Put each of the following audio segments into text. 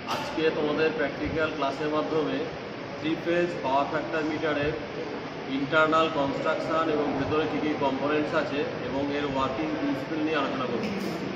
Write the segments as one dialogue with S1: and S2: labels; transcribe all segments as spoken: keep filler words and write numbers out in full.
S1: আজকে তোমাদের প্র্যাকটিক্যাল ক্লাসের মাধ্যমে থ্রি ফেজ পাওয়ার ফ্যাক্টর মিটারের ইন্টারনাল কনস্ট্রাকশন এবং ভেতরে কী কী কম্পোনেন্টস আছে এবং এর ওয়ার্কিং প্রিন্সিপাল নিয়ে আলোচনা করব।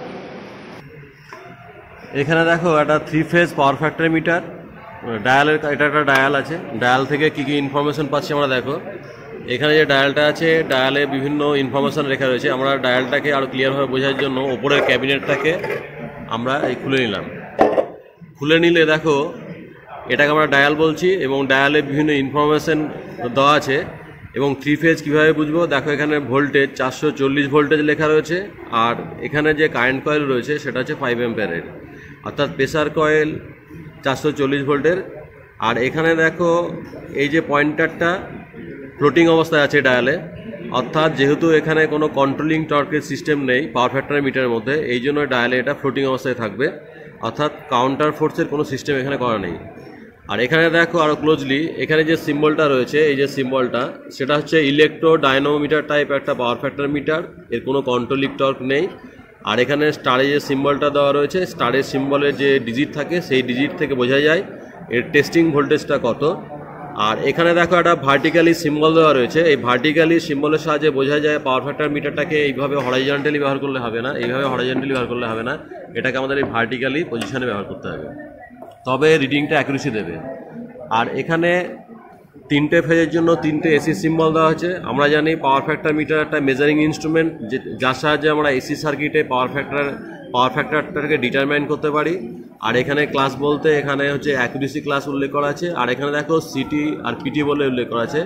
S1: এখানে দেখো একটা three phase power factor meter ডায়ালের, এটা একটা ডায়াল আছে। ডায়াল থেকে কী কী ইনফরমেশন পাচ্ছি আমরা দেখো। এখানে যে ডায়ালটা আছে, ডায়ালে বিভিন্ন ইনফরমেশন লেখা রয়েছে। আমরা ডায়ালটাকে আরও ক্লিয়ারভাবে বোঝার জন্য ওপরের ক্যাবিনেটটাকে আমরা এই খুলে নিলাম। খুলে নিলে দেখো এটাকে আমরা ডায়াল বলছি এবং ডায়ালে বিভিন্ন ইনফরমেশন দেওয়া আছে। এবং থ্রি ফেজ কীভাবে বুঝবো, দেখো এখানে ভোল্টেজ চারশো চল্লিশ ভোল্টেজ লেখা রয়েছে, আর এখানে যে কারেন্ট কয়েল রয়েছে সেটা হচ্ছে ফাইভ অ্যাম্পিয়ারের, অর্থাৎ প্রেসার কয়েল চারশো চল্লিশ ভোল্টের। আর এখানে দেখো এই যে পয়েন্টারটা ফ্লোটিং অবস্থায় আছে ডায়ালে, অর্থাৎ যেহেতু এখানে কোনো কন্ট্রোলিং টর্কের সিস্টেম নেই পাওয়ার ফ্যাক্টর মিটারের মধ্যে, এই জন্য ডায়ালে এটা ফ্লোটিং অবস্থায় থাকবে, অর্থাৎ কাউন্টার ফোর্সের কোনো সিস্টেম এখানে করা নেই। আর এখানে দেখো আরও ক্লোজলি, এখানে যে সিম্বলটা রয়েছে, এই যে সিম্বলটা, সেটা হচ্ছে ইলেকট্রো ডায়নোমিটার টাইপ একটা পাওয়ার ফ্যাক্টর মিটার, এর কোনো কন্ট্রোলিং টর্ক নেই। আর এখানে স্টারে যে সিম্বলটা দেওয়া রয়েছে, স্টারের সিম্বলের যে ডিজিট থাকে সেই ডিজিট থেকে বোঝা যায় এর টেস্টিং ভোল্টেজটা কত। আর এখানে দেখো একটা ভার্টিক্যালি সিম্বল দেওয়া রয়েছে, এই ভার্টিক্যালি সিম্বলের সাহায্যে বোঝা যায় পাওয়ার ফ্যাক্টর মিটারটাকে এইভাবে হরাইজন্টালি ব্যবহার করলে হবে না, এইভাবে হরাইজন্টালি ব্যবহার করলে হবে না, এটাকে আমাদের এই ভার্টিক্যালি পজিশনে ব্যবহার করতে হবে, তবে রিডিংটা অ্যাকুরেসি দেবে। আর এখানে তিনটে ফেজের জন্য তিনটে এসি সিম্বল দেওয়া আছে। আমরা জানি পাওয়ার ফ্যাক্টর মিটার একটা মেজারিং ইনস্ট্রুমেন্ট, যে যার সাহায্যে আমরা এসি সার্কিটে পাওয়ার ফ্যাক্টর পাওয়ার ফ্যাক্টরটাকে ডিটারমাইন করতে পারি। আর এখানে ক্লাস বলতে এখানে হচ্ছে অ্যাকুরেসি ক্লাস উল্লেখ করা আছে। আর এখানে দেখো সিটি আর পিটি বলে উল্লেখ করা আছে।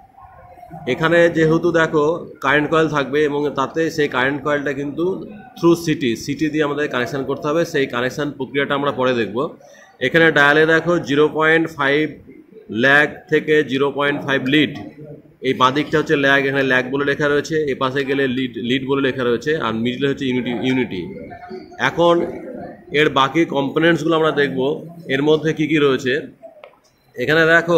S1: এখানে যেহেতু দেখো কারেন্ট কয়েল থাকবে এবং তাতে সেই কারেন্ট কয়েলটা কিন্তু থ্রু সিটি সিটি দিয়ে আমাদের কানেকশান করতে হবে, সেই কানেকশান প্রক্রিয়াটা আমরা পরে দেখব। এখানে ডায়ালে দেখো জিরো পয়েন্ট ফাইভ ল্যাগ থেকে জিরো পয়েন্ট ফাইভ লিড, এই বাঁ দিকটা হচ্ছে ল্যাগ, এখানে ল্যাগ বলে লেখা রয়েছে, এ পাশে গেলে লিড লিড বলে লেখা রয়েছে, আর মিডলে হচ্ছে ইউনিটি ইউনিটি এখন এর বাকি কম্পোনেন্টসগুলো আমরা দেখব এর মধ্যে কি কি রয়েছে। এখানে দেখো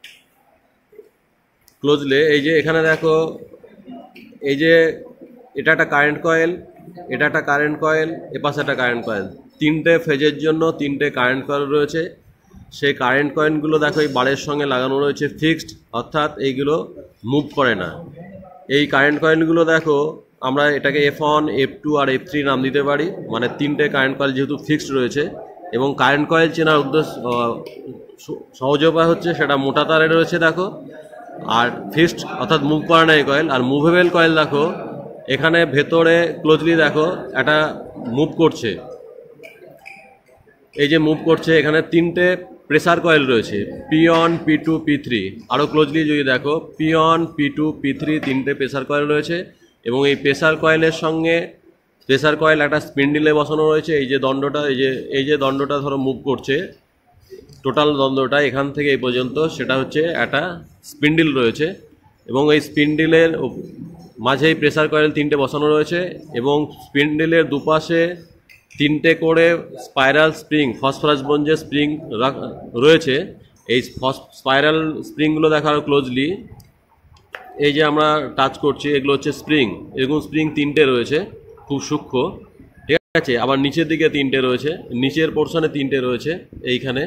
S1: ক্লোজলি, এই যে এখানে দেখো এই যে এটা একটা কারেন্ট কয়েল, এটা একটা কারেন্ট কয়েল, এ পাশে একটা কারেন্ট কয়েল, তিনটে ফেজের জন্য তিনটে কারেন্ট কয়েল রয়েছে। সেই কারেন্ট কয়েলগুলো দেখো এই বারের সঙ্গে লাগানো রয়েছে ফিক্সড, অর্থাৎ এইগুলো মুভ করে না। এই কারেন্ট কয়েলগুলো দেখো আমরা এটাকে এফ ওয়ান, এফ টু আর এফ থ্রি নাম দিতে পারি, মানে তিনটে কারেন্ট কয়েল যেহেতু ফিক্সড রয়েছে। এবং কারেন্ট কয়েল চেনার উদ্দেশ্য সহজ উপায় হচ্ছে সেটা মোটা তারে রয়েছে দেখো, আর ফিক্সড অর্থাৎ মুভ করা নাই কয়েল। আর মুভেবল কয়েল দেখো এখানে ভেতরে ক্লোজলি দেখো একটা মুভ করছে, এই যে মুভ করছে, এখানে তিনটে প্রেসার কয়েল রয়েছে, P one, P two, P three. আরও ক্লোজলি যদি দেখো P one, P two, P three তিনটে প্রেসার কয়েল রয়েছে। এবং এই প্রেসার কয়েলের সঙ্গে প্রেসার কয়েল একটা স্পিন্ডিলে বসানো রয়েছে। এই যে দণ্ডটা, এই যে এই যে দণ্ডটা ধরো মুভ করছে, টোটাল দণ্ডটা এখান থেকে এই পর্যন্ত, সেটা হচ্ছে একটা স্পিন্ডিল রয়েছে। এবং এই স্পিন্ডিলের মাঝেই প্রেসার কয়েল তিনটে বসানো রয়েছে এবং স্পিন্ডিলের দুপাশে তিনটে করে স্পাইরাল স্প্রিং, ফসফরাস ব্রোঞ্জের স্প্রিং রয়েছে। এই স্পাইরাল স্প্রিংগুলো দেখা আরও ক্লোজলি, এই যে আমরা টাচ করছি এগুলো হচ্ছে স্প্রিং, এরকম স্প্রিং তিনটে রয়েছে, খুব সূক্ষ্ম, ঠিক আছে। আবার নিচের দিকে তিনটে রয়েছে, নিচের পোর্শনে তিনটে রয়েছে, এইখানে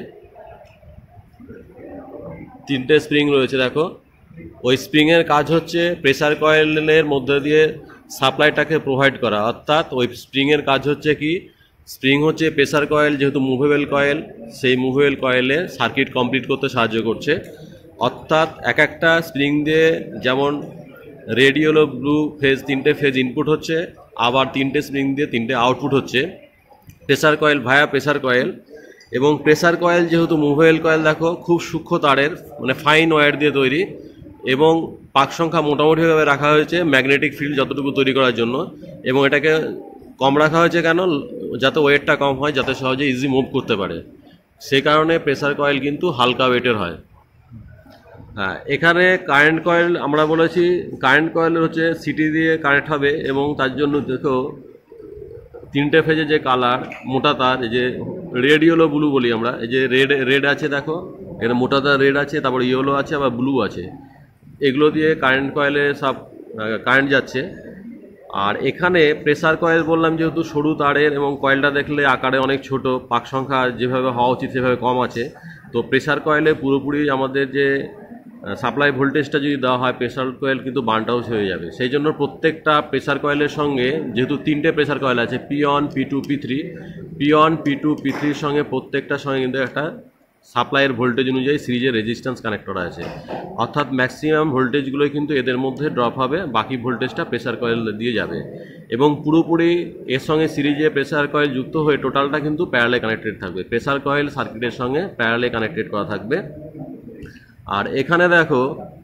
S1: তিনটে স্প্রিং রয়েছে দেখো। ওই স্প্রিংয়ের কাজ হচ্ছে প্রেসার কয়েলের মধ্যে দিয়ে সাপ্লাইটাকে প্রোভাইড করা, অর্থাৎ ওই স্প্রিংয়ের কাজ হচ্ছে কি, স্প্রিং হচ্ছে প্রেসার কয়েল যেহেতু মুভেবল কয়েল, সেই মুভেবল কয়েলে সার্কিট কমপ্লিট করতে সাহায্য করছে। অর্থাৎ এক একটা স্প্রিং দিয়ে যেমন রেড, ইয়েলো, ব্লু ফেজ তিনটে ফেজ ইনপুট হচ্ছে, আবার তিনটে স্প্রিং দিয়ে তিনটে আউটপুট হচ্ছে pressure coil via pressure coil. এবং প্রেসার কয়েল যেহেতু মুভেবল কয়েল দেখো খুব সূক্ষ্ম তারের, মানে ফাইন ওয়্যার দিয়ে তৈরি, এবং পাক সংখ্যা মোটামুটিভাবে রাখা হয়েছে ম্যাগনেটিক ফিল্ড যতটুকু তৈরি করার জন্য। এবং এটাকে কম রাখা হয়েছে কেন, যাতে ওয়েটটা কম হয়, যাতে সহজে ইজি মুভ করতে পারে, সেই কারণে প্রেসার কয়েল কিন্তু হালকা ওয়েটের হয়। হ্যাঁ, এখানে কারেন্ট কয়েল আমরা বলেছি, কারেন্ট কয়েল হচ্ছে সিটি দিয়ে কানেক্ট হবে এবং তার জন্য দেখো তিনটে ফেজে যে কালার মোটা তার, এই যে রেড, ইয়েলো, ব্লু বলি আমরা, এই যে রেড রেড আছে দেখো, এখানে মোটা তার রেড আছে, তারপর ইয়েলো আছে, আবার ব্লু আছে, এগুলো দিয়ে কারেন্ট কয়েলে সব কারেন্ট যাচ্ছে। আর এখানে প্রেসার কয়েল বললাম যেহেতু সরু তারের এবং কয়েলটা দেখলে আকারে অনেক ছোট, পাক সংখ্যা যেভাবে হওয়া উচিত সেভাবে কম আছে, তো প্রেসার কয়েলে পুরোপুরি আমাদের যে সাপ্লাই ভোল্টেজটা যদি দেওয়া হয় প্রেসার কয়েল কিন্তু বার্ন আউট হয়ে যাবে। সেই জন্য প্রত্যেকটা প্রেসার কয়েলের সঙ্গে যেহেতু তিনটে প্রেসার কয়েল আছে, P one P two P three, P one P two P থ্রির সঙ্গে প্রত্যেকটার সঙ্গে কিন্তু একটা সাপ্লাইয়ের ভোল্টেজ অনুযায়ী সিরিজের রেজিস্ট্যান্স কানেক্টর আছে, অর্থাৎ ম্যাক্সিমাম ভোল্টেজগুলোই কিন্তু এদের মধ্যে ড্রপ হবে, বাকি ভোল্টেজটা প্রেসার কয়েল দিয়ে যাবে এবং পুরোপুরি এর সঙ্গে সিরিজে প্রেসার কয়েল যুক্ত হয়ে টোটালটা কিন্তু প্যারালে কানেক্টেড থাকবে। প্রেসার কয়েল সার্কিটের সঙ্গে প্যারালে কানেক্টেড করা থাকবে। আর এখানে দেখো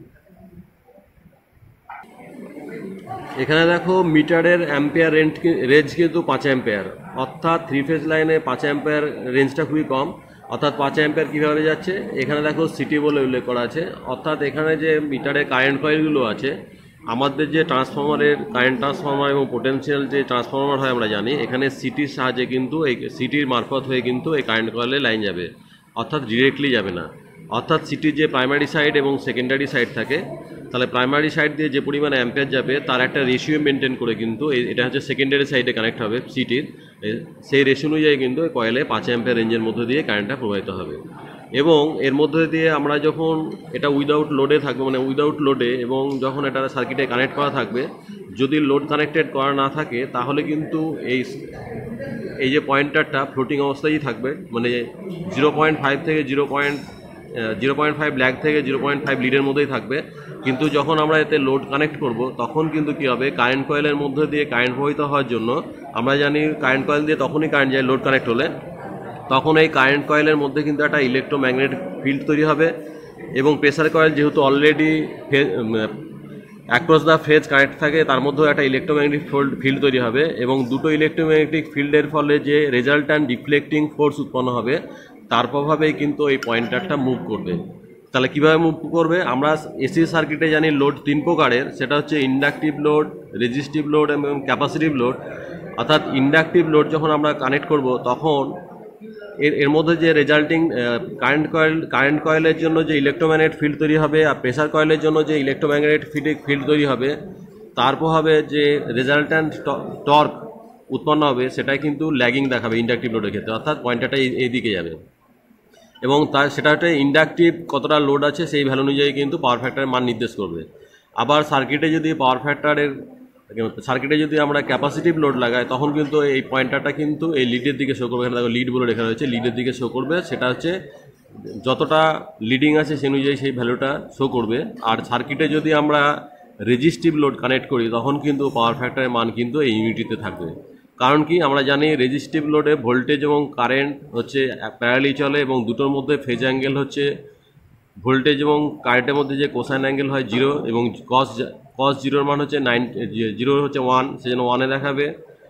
S1: এখানে দেখো মিটারের অ্যাম্পিয়ার রেঞ্জ রেঞ্জ কিন্তু পাঁচ অ্যাম্পিয়ার, অর্থাৎ থ্রি ফেজ লাইনে পাঁচ অ্যাম্পিয়ার রেঞ্জটা খুবই কম। অর্থাৎ পাঁচ অ্যাম্পিয়ার কীভাবে যাচ্ছে এখানে দেখো সিটি বলে উল্লেখ করা আছে, অর্থাৎ এখানে যে মিটারে কারেন্ট কয়েলগুলো আছে, আমাদের যে ট্রান্সফরমারের কারেন্ট ট্রান্সফরমার এবং পোটেনশিয়াল যে ট্রান্সফরমার হয় আমরা জানি, এখানে সিটির সাহায্যে কিন্তু এই সিটির মারফত হয়ে কিন্তু এই কারেন্ট কয়েলে লাইন যাবে, অর্থাৎ ডিরেক্টলি যাবে না। অর্থাৎ সিটির যে প্রাইমারি সাইড এবং সেকেন্ডারি সাইড থাকে, তাহলে প্রাইমারি সাইড দিয়ে যে পরিমাণে অ্যাম্পিয়ার যাবে তার একটা রেশিও মেনটেন করে কিন্তু এটা হচ্ছে সেকেন্ডারি সাইডে কানেক্ট হবে সিটির, সেই রেশিও অনুযায়ী কিন্তু কয়েলে পাঁচ অ্যাম্পিয়ার রেঞ্জের মধ্যে দিয়ে কারেন্টটা প্রবাহিত হবে। এবং এর মধ্যে দিয়ে আমরা যখন এটা উইদাউট লোডে থাকবে, মানে উইদাউট লোডে, এবং যখন এটা সার্কিটে কানেক্ট করা থাকবে, যদি লোড কানেক্টেড করা না থাকে তাহলে কিন্তু এই এই যে পয়েন্টারটা ফ্লোটিং অবস্থায়ই থাকবে, মানে জিরো পয়েন্ট ফাইভ থেকে zero point zero point five lag থেকে জিরো পয়েন্ট ফাইভ লিডের মধ্যেই থাকবে। কিন্তু যখন আমরা এতে লোড কানেক্ট করব তখন কিন্তু কী হবে, কারেন্ট কয়েলের মধ্যে দিয়ে কারেন্ট প্রবাহিত হওয়ার জন্য আমরা জানি কারেন্ট কয়েল দিয়ে তখনই কারেন্ট যায় লোড কানেক্ট হলে, তখন এই কারেন্ট কয়েলের মধ্যে কিন্তু একটা ইলেকট্রোম্যাগনেটিক ফিল্ড তৈরি হবে এবং প্রেসার কয়েল যেহেতু already across the phase connect থাকে তার মধ্যেও একটা ইলেকট্রোম্যাগনেটিক ফিল্ড তৈরি হবে এবং দুটো ইলেকট্রোম্যাগনেটিক ফিল্ডের ফলে যে রেজাল্ট্যান্ট ডিফ্লেক্টিং ফোর্স উৎপন্ন হবে তার প্রভাবেই কিন্তু এই পয়েন্টারটা মুভ করবে। তাহলে কীভাবে মুভ করবে, আমরা এসি সার্কিটে জানি লোড তিন প্রকারের, সেটা হচ্ছে ইন্ডাকটিভ লোড, রেজিস্টিভ লোড এবং ক্যাপাসিটিভ লোড। অর্থাৎ ইন্ডাকটিভ লোড যখন আমরা কানেক্ট করব তখন এর এর মধ্যে যে রেজাল্টিং কারেন্ট কয়েল কারেন্ট কয়েলের জন্য যে ইলেকট্রোম্যাগনেট ফিল্ড তৈরি হবে আর প্রেসার কয়েলের জন্য যে ইলেকট্রোম্যাগনেট ফিল্ড তৈরি হবে তার প্রভাবে যে রেজাল্ট্যান্ট টর্ক উৎপন্ন হবে সেটাই কিন্তু ল্যাগিং দেখাবে ইন্ডাকটিভ লোডের ক্ষেত্রে, অর্থাৎ পয়েন্টারটা এই দিকে যাবে এবং তার সেটা হচ্ছে ইন্ডাকটিভ কতটা লোড আছে সেই ভ্যালু অনুযায়ী কিন্তু পাওয়ার ফ্যাক্টরের মান নির্দেশ করবে। আবার সার্কিটে যদি পাওয়ার ফ্যাক্টরের সার্কিটে যদি আমরা ক্যাপাসিটিভ লোড লাগাই তখন কিন্তু এই পয়েন্টারটা কিন্তু এই লিডের দিকে শো করবে, এখানে দেখো লিড বলে লেখা রয়েছে, লিডের দিকে শো করবে, সেটা হচ্ছে যতটা লিডিং আছে সেই অনুযায়ী সেই ভ্যালুটা শো করবে। আর সার্কিটে যদি আমরা রেজিস্টিভ লোড কানেক্ট করি তখন কিন্তু পাওয়ার ফ্যাক্টরের মান কিন্তু এই ইউনিটিতে থাকবে। কারণ কি, আমরা জানি রেজিস্টিভ লোডে ভোল্টেজ এবং কারেন্ট হচ্ছে প্যারালি চলে এবং দুটোর মধ্যে ফেজ অ্যাঙ্গেল হচ্ছে ভোল্টেজ এবং কারেন্টের মধ্যে যে কোসাইন অ্যাঙ্গেল হয় জিরো এবং কস কস জিরোর মান হচ্ছে নাইন, জিরো হচ্ছে ওয়ান, সেজন্য ওয়ানে দেখাবে।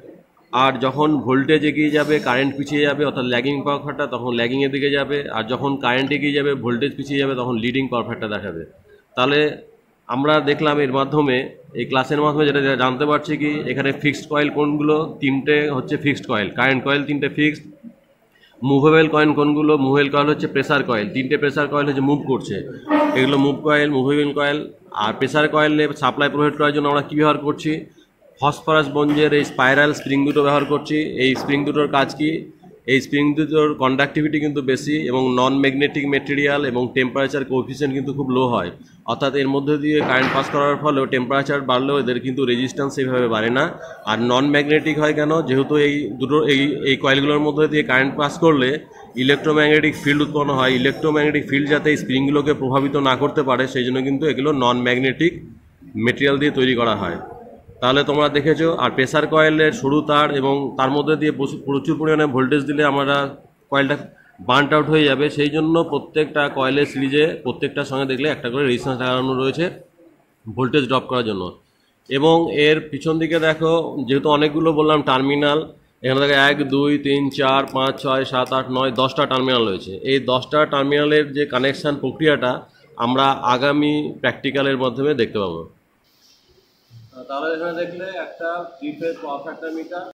S1: আর যখন ভোল্টেজ এগিয়ে যাবে কারেন্ট পিছিয়ে যাবে, অর্থাৎ ল্যাগিং পাওয়ার ফ্যাক্টর তখন ল্যাগিংয়ের দিকে যাবে, আর যখন কারেন্ট এগিয়ে যাবে ভোল্টেজ পিছিয়ে যাবে তখন লিডিং পাওয়ার ফ্যাক্টর দেখাবে। তাহলে আমরা দেখলাম এর মাধ্যমে, এই ক্লাসের মাধ্যমে যেটা জানতে পারছি কি, এখানে ফিক্সড কয়েল কোনগুলো, তিনটে হচ্ছে ফিক্সড কয়েল, কারেন্ট কয়েল তিনটে ফিক্সড। মুভেবল কয়েল কোনগুলো, মুভেবল কয়েল হচ্ছে প্রেসার কয়েল, তিনটে প্রেসার কয়েল হচ্ছে মুভ করছে, এগুলো মুভ কয়েল, মুভেবল কয়েল। আর প্রেসার কয়েলে সাপ্লাই প্রোভাইড করার জন্য আমরা কী ব্যবহার করছি, ফসফরাস বঞ্জের এই স্পাইরাল স্প্রিং দুটো ব্যবহার করছি। এই স্প্রিং দুটোর কাজ কি, এই স্প্রিং দুটোর কন্ডাক্টিভিটি কিন্তু বেশি এবং নন ম্যাগনেটিক মেটেরিয়াল এবং টেম্পারেচার কোএফিসিয়েন্ট কিন্তু খুব লো হয়, অর্থাৎ এর মধ্যে দিয়ে কারেন্ট পাস করার ফলেও টেম্পারেচার বাড়লেও এদের কিন্তু রেজিস্ট্যান্স সেইভাবে বাড়ে না। আর নন ম্যাগনেটিক হয় কেন, যেহেতু এই দুটো এই এই কয়েলগুলোর মধ্যে দিয়ে কারেন্ট পাস করলে ইলেকট্রোম্যাগনেটিক ফিল্ড উৎপন্ন হয়, ইলেকট্রোম্যাগনেটিক ফিল্ড যাতে এই স্প্রিংগুলোকে প্রভাবিত না করতে পারে সেই জন্য কিন্তু এগুলো নন ম্যাগনেটিক মেটেরিয়াল দিয়ে তৈরি করা হয়। তাহলে তোমরা দেখেছো। আর প্রেসার কয়েলের সরু তার এবং তার মধ্যে দিয়ে প্রচুর পরিমাণে ভোল্টেজ দিলে আমরা কয়েলটা বার্নড আউট হয়ে যাবে, সেই জন্য প্রত্যেকটা কয়েলের সিরিজে প্রত্যেকটার সঙ্গে দেখলে একটা করে রেজিস্ট্যান্স লাগানো রয়েছে ভোল্টেজ ড্রপ করার জন্য। এবং এর পিছন দিকে দেখো, যেহেতু অনেকগুলো বললাম টার্মিনাল, এখানে দেখো এক দুই তিন চার পাঁচ ছয় সাত আট নয় দশটা টার্মিনাল রয়েছে। এই দশটা টার্মিনালের যে কানেকশান প্রক্রিয়াটা আমরা আগামী প্র্যাকটিক্যালের মাধ্যমে দেখতে পাবো। তাহলে এখানে দেখলে একটা three phase power factor metre.